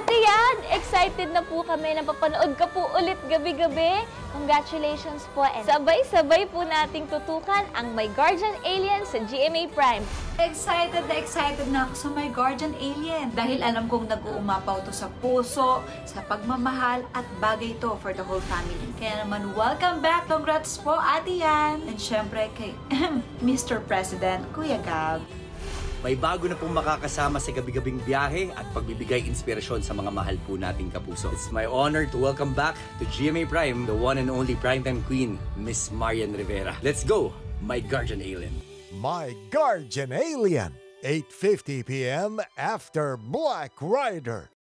Ate Yan, excited na po kami na papanood ka po ulit gabi-gabi. Congratulations po. And sabay-sabay po nating tutukan ang My Guardian Alien sa GMA Prime. Excited na ako sa My Guardian Alien dahil alam kong nag-uumapaw to sa puso, sa pagmamahal at bagay to for the whole family. Kaya naman, welcome back! Congrats po, Ate Yan! And syempre kay Mr. President, Kuya Gab. May bago na pong makakasama sa gabi-gabing biyahe at pagbibigay inspirasyon sa mga mahal po nating kapuso. It's my honor to welcome back to GMA Prime, the one and only primetime queen, Miss Marian Rivera. Let's go, My Guardian Alien. My Guardian Alien, 8:50 p.m. after Black Rider.